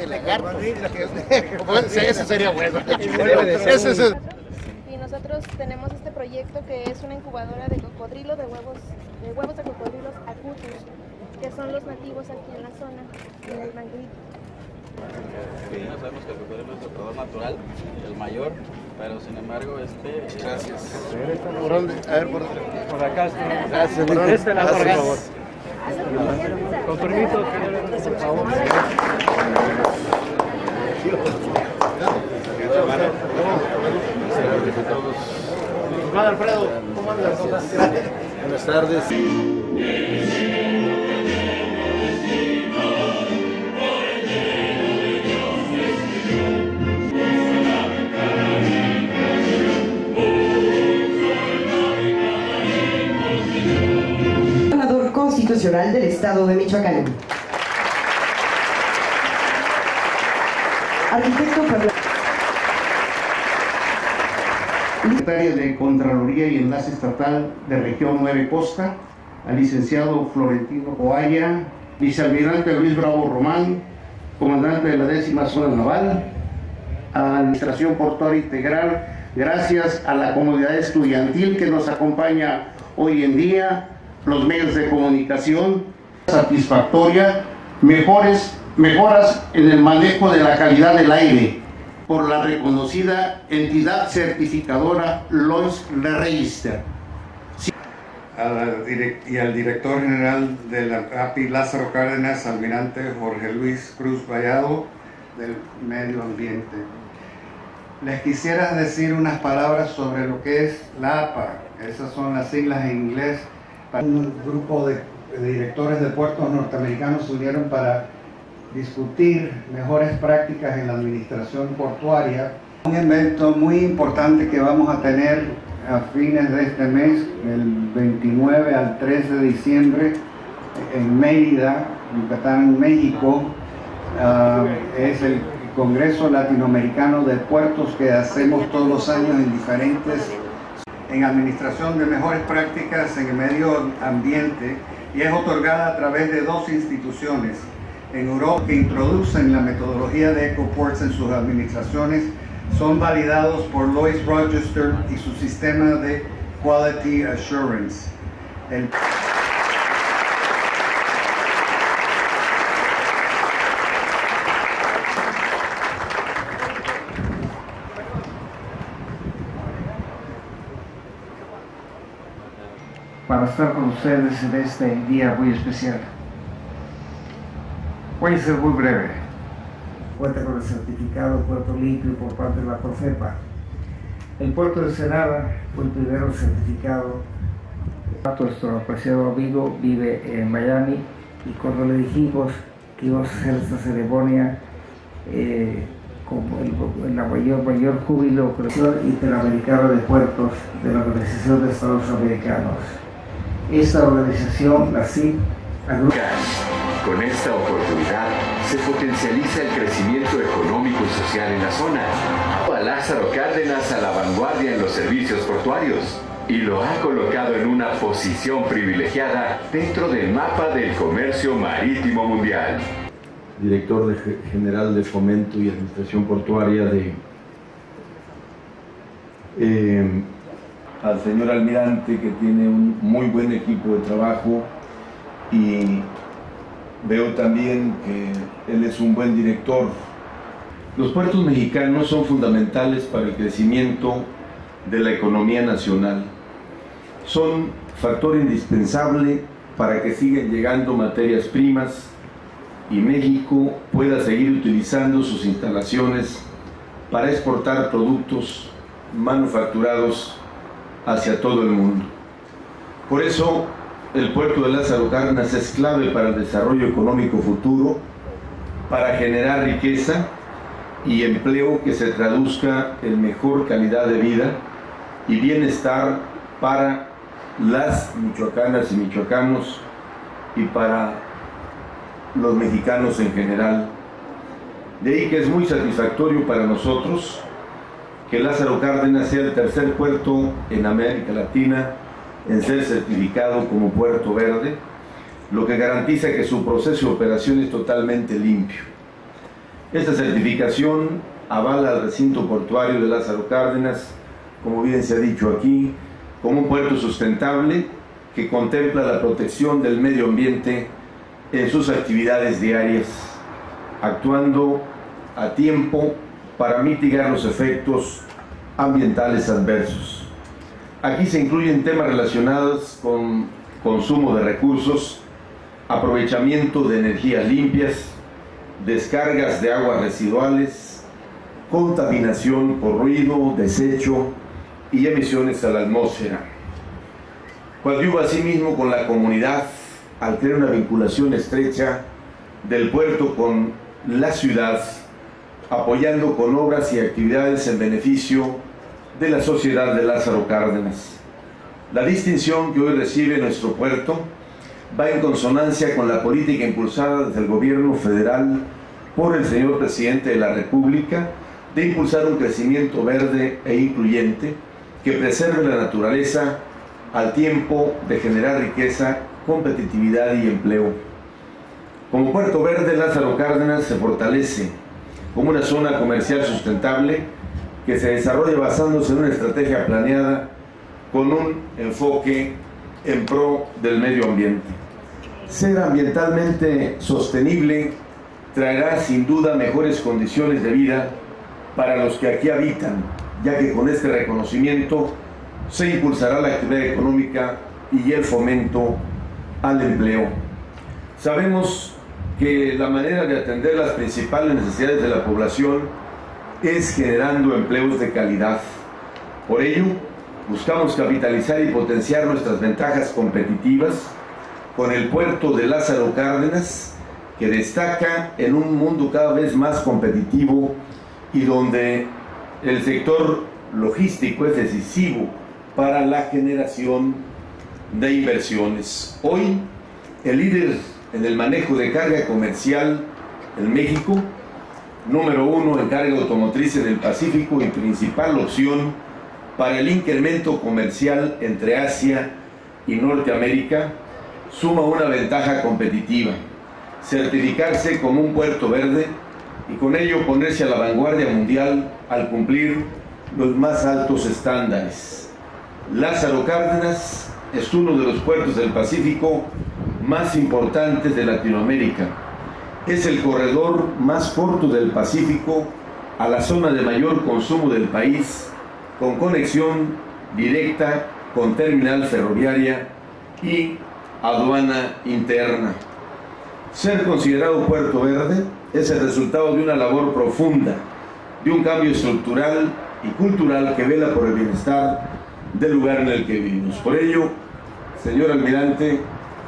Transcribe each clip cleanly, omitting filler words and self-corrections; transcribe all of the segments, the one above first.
de lagartos. Eso sería bueno. Y nosotros tenemos este proyecto que es una incubadora de cocodrilo, de huevos de cocodrilos acutus, que son los nativos aquí en la zona, en el mangrito. No sabemos que el cocodrilo es depredador natural, el mayor, pero sin embargo Gracias. ¿Por dónde? A ver, por acá. Gracias. Por este lado, por favor. Con permiso, por favor. Hermano Alfredo, ¿cómo andas? Buenas tardes. Gobernador constitucional del estado de Michoacán. Arquitecto Fernando. Secretaria de Contraloría y Enlace Estatal de Región 9 Costa, al licenciado Florentino Coalla, vicealmirante Luis Bravo Román, comandante de la 10ª Zona Naval, a la Administración Portuaria Integral, gracias a la comunidad estudiantil que nos acompaña hoy en día, los medios de comunicación, satisfactoria, mejoras en el manejo de la calidad del aire, por la reconocida entidad certificadora Lois Register. Y al director general de la API Lázaro Cárdenas, almirante Jorge Luis Cruz Vallado, del Medio Ambiente. Les quisiera decir unas palabras sobre lo que es la APA. Esas son las siglas en inglés. Un grupo de directores de puertos norteamericanos se unieron para discutir mejores prácticas en la administración portuaria. Un evento muy importante que vamos a tener a fines de este mes, del 29 al 3 de diciembre, en Mérida, Yucatán, México. Es el Congreso Latinoamericano de Puertos que hacemos todos los años en administración de mejores prácticas en el medio ambiente, y es otorgada a través de 2 instituciones en Europa que introducen la metodología de EcoPorts en sus administraciones. Son validados por Lois Register y su sistema de Quality Assurance. Para estar con ustedes en este día muy especial. Voy a ser muy breve. Cuenta con el certificado Puerto Limpio por parte de la Profepa. El puerto de Ensenada fue el primero certificado. Nuestro apreciado amigo vive en Miami, y cuando le dijimos que íbamos a hacer esta ceremonia con el mayor júbilo, Interamericana de Puertos de la Organización de Estados Americanos. Esta organización, la CIP, con esta oportunidad se potencializa el crecimiento económico y social en la zona. A Lázaro Cárdenas a la vanguardia en los servicios portuarios y lo ha colocado en una posición privilegiada dentro del mapa del comercio marítimo mundial. Director general de Fomento y Administración Portuaria al señor almirante, que tiene un muy buen equipo de trabajo, y veo también que él es un buen director. Los puertos mexicanos son fundamentales para el crecimiento de la economía nacional. Son factor indispensable para que sigan llegando materias primas y México pueda seguir utilizando sus instalaciones para exportar productos manufacturados hacia todo el mundo. Por eso, el puerto de Lázaro Cárdenas es clave para el desarrollo económico futuro, para generar riqueza y empleo que se traduzca en mejor calidad de vida y bienestar para las michoacanas y michoacanos y para los mexicanos en general. De ahí que es muy satisfactorio para nosotros que Lázaro Cárdenas sea el tercer puerto en América Latina en ser certificado como puerto verde, lo que garantiza que su proceso de operación es totalmente limpio. Esta certificación avala al recinto portuario de Lázaro Cárdenas, como bien se ha dicho aquí, como un puerto sustentable que contempla la protección del medio ambiente en sus actividades diarias, actuando a tiempo para mitigar los efectos ambientales adversos. Aquí se incluyen temas relacionados con consumo de recursos, aprovechamiento de energías limpias, descargas de aguas residuales, contaminación por ruido, desecho y emisiones a la atmósfera. Coadyuva asimismo con la comunidad al crear una vinculación estrecha del puerto con la ciudad, apoyando con obras y actividades en beneficio de la sociedad de Lázaro Cárdenas. La distinción que hoy recibe nuestro puerto va en consonancia con la política impulsada desde el gobierno federal por el señor presidente de la República de impulsar un crecimiento verde e incluyente que preserve la naturaleza al tiempo de generar riqueza, competitividad y empleo. Como Puerto Verde, Lázaro Cárdenas se fortalece como una zona comercial sustentable que se desarrolla basándose en una estrategia planeada con un enfoque en pro del medio ambiente. Ser ambientalmente sostenible traerá sin duda mejores condiciones de vida para los que aquí habitan, ya que con este reconocimiento se impulsará la actividad económica y el fomento al empleo. Sabemos que la manera de atender las principales necesidades de la población es generando empleos de calidad. Por ello, buscamos capitalizar y potenciar nuestras ventajas competitivas con el puerto de Lázaro Cárdenas, que destaca en un mundo cada vez más competitivo y donde el sector logístico es decisivo para la generación de inversiones. Hoy, el líder en el manejo de carga comercial en México, número 1 en carga automotriz en el Pacífico y principal opción para el incremento comercial entre Asia y Norteamérica, suma una ventaja competitiva: certificarse como un puerto verde y con ello ponerse a la vanguardia mundial al cumplir los más altos estándares. Lázaro Cárdenas es uno de los puertos del Pacífico más importantes de Latinoamérica. Es el corredor más corto del Pacífico a la zona de mayor consumo del país, con conexión directa con terminal ferroviaria y aduana interna. Ser considerado puerto verde es el resultado de una labor profunda, de un cambio estructural y cultural que vela por el bienestar del lugar en el que vivimos. Por ello, señor almirante,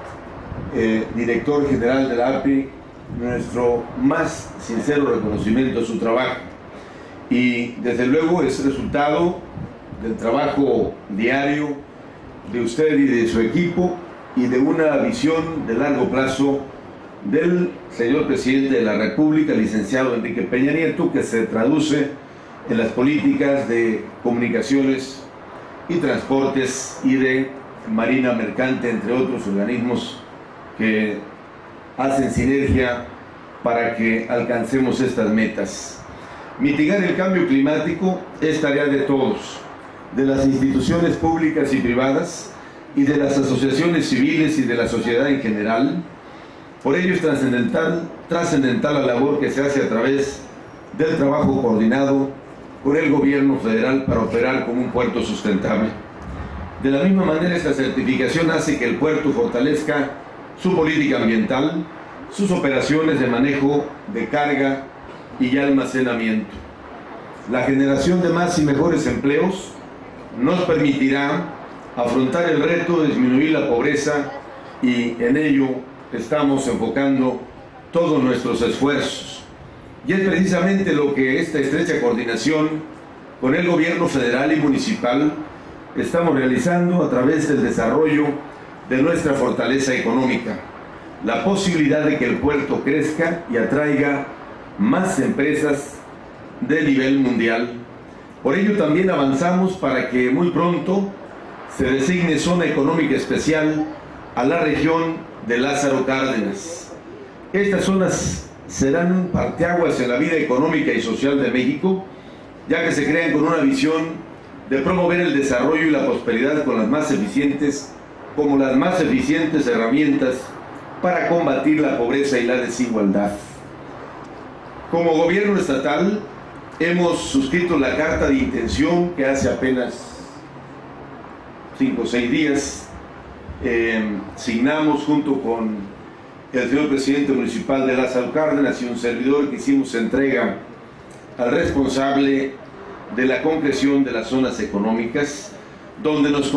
director general de la API, nuestro más sincero reconocimiento a su trabajo, y desde luego es resultado del trabajo diario de usted y de su equipo y de una visión de largo plazo del señor presidente de la República, licenciado Enrique Peña Nieto, que se traduce en las políticas de comunicaciones y transportes y de marina mercante, entre otros organismos que hacen sinergia para que alcancemos estas metas. Mitigar el cambio climático es tarea de todos, de las instituciones públicas y privadas y de las asociaciones civiles y de la sociedad en general. Por ello es trascendental la labor que se hace a través del trabajo coordinado con el gobierno federal para operar como un puerto sustentable. De la misma manera, esta certificación hace que el puerto fortalezca su política ambiental, sus operaciones de manejo de carga y almacenamiento. La generación de más y mejores empleos nos permitirá afrontar el reto de disminuir la pobreza, y en ello estamos enfocando todos nuestros esfuerzos. Y es precisamente lo que esta estrecha coordinación con el gobierno federal y municipal estamos realizando a través del desarrollo de nuestra fortaleza económica, la posibilidad de que el puerto crezca y atraiga más empresas de nivel mundial. Por ello también avanzamos para que muy pronto se designe zona económica especial a la región de Lázaro Cárdenas. Estas zonas serán un parteaguas en la vida económica y social de México, ya que se crean con una visión de promover el desarrollo y la prosperidad con las más eficientes herramientas para combatir la pobreza y la desigualdad. Como gobierno estatal hemos suscrito la carta de intención que hace apenas 5 o 6 días signamos junto con el señor presidente municipal de Lázaro Cárdenas y un servidor, que hicimos entrega al responsable de la concreción de las zonas económicas, donde nos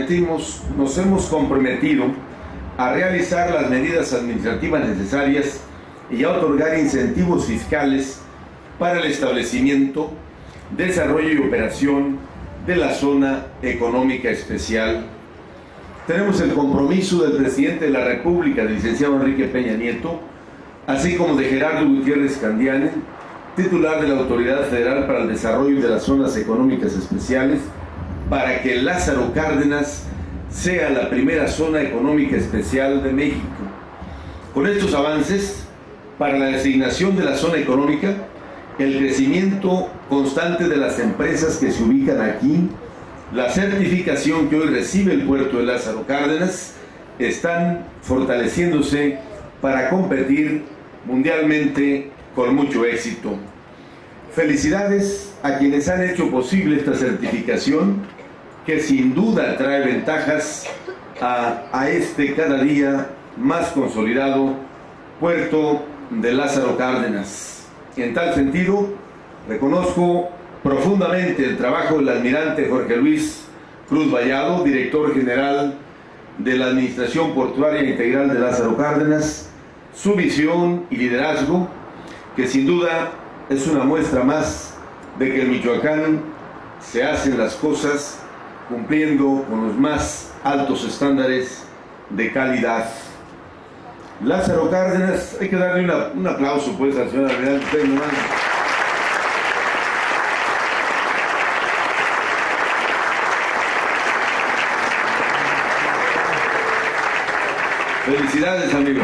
hemos comprometido a realizar las medidas administrativas necesarias y a otorgar incentivos fiscales para el establecimiento, desarrollo y operación de la zona económica especial. Tenemos el compromiso del presidente de la República, del licenciado Enrique Peña Nieto, así como de Gerardo Gutiérrez Candiani, titular de la Autoridad Federal para el Desarrollo de las Zonas Económicas Especiales, para que Lázaro Cárdenas sea la primera zona económica especial de México. Con estos avances, para la designación de la zona económica, el crecimiento constante de las empresas que se ubican aquí, la certificación que hoy recibe el puerto de Lázaro Cárdenas, están fortaleciéndose para competir mundialmente con mucho éxito. Felicidades a quienes han hecho posible esta certificación, que sin duda trae ventajas a este cada día más consolidado puerto de Lázaro Cárdenas. En tal sentido, reconozco profundamente el trabajo del almirante Jorge Luis Cruz Vallado, director general de la Administración Portuaria Integral de Lázaro Cárdenas, su visión y liderazgo, que sin duda es una muestra más de que en Michoacán se hacen las cosas cumpliendo con los más altos estándares de calidad. Lázaro Cárdenas, hay que darle un aplauso pues al señor almirante. Felicidades, amigo.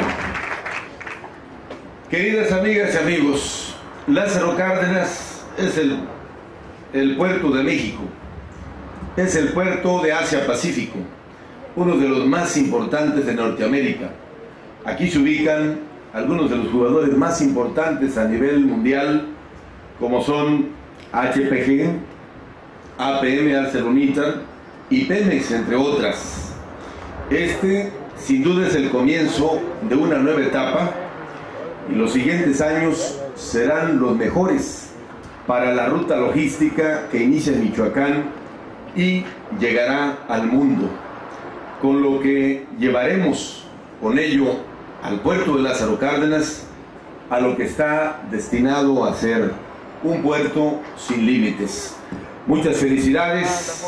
Queridas amigas y amigos, Lázaro Cárdenas es el puerto de México, es el puerto de Asia-Pacífico, uno de los más importantes de Norteamérica. Aquí se ubican algunos de los jugadores más importantes a nivel mundial, como son HPG, APM, ArcelorMittal y Pemex, entre otras. Sin duda es el comienzo de una nueva etapa, y los siguientes años serán los mejores para la ruta logística que inicia en Michoacán y llegará al mundo, con lo que llevaremos con ello al puerto de Lázaro Cárdenas a lo que está destinado a ser un puerto sin límites. Muchas felicidades,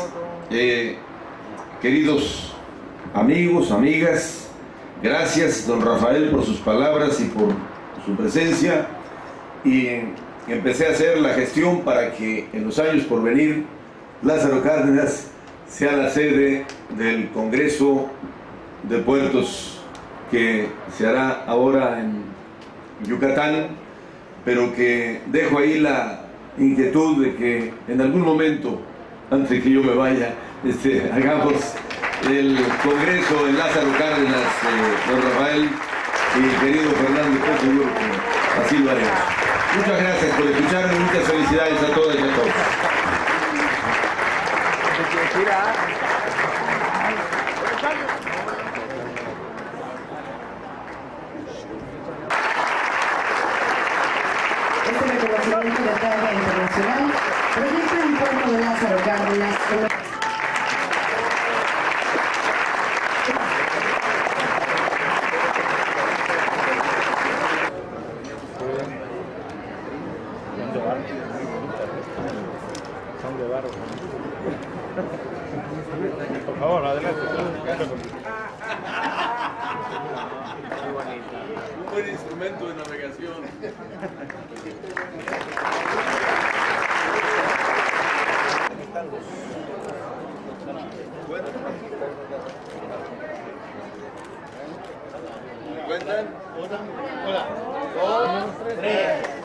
queridos amigos, amigas. Gracias, don Rafael, por sus palabras y por su presencia. Y empecé a hacer la gestión para que en los años por venir Lázaro Cárdenas sea la sede del Congreso de Puertos que se hará ahora en Yucatán, pero que dejo ahí la inquietud de que en algún momento, antes de que yo me vaya, hagamos el Congreso en Lázaro Cárdenas, don Rafael y querido Fernando, estoy seguro que así lo haremos. Muchas gracias por escucharme, muchas felicidades a todas y a todos. Este reconocimiento de talla internacional proyecta el puerto de Lázaro Cárdenas como por favor, adelante. Un buen instrumento de navegación. ¿Cuentan? Una, dos, tres.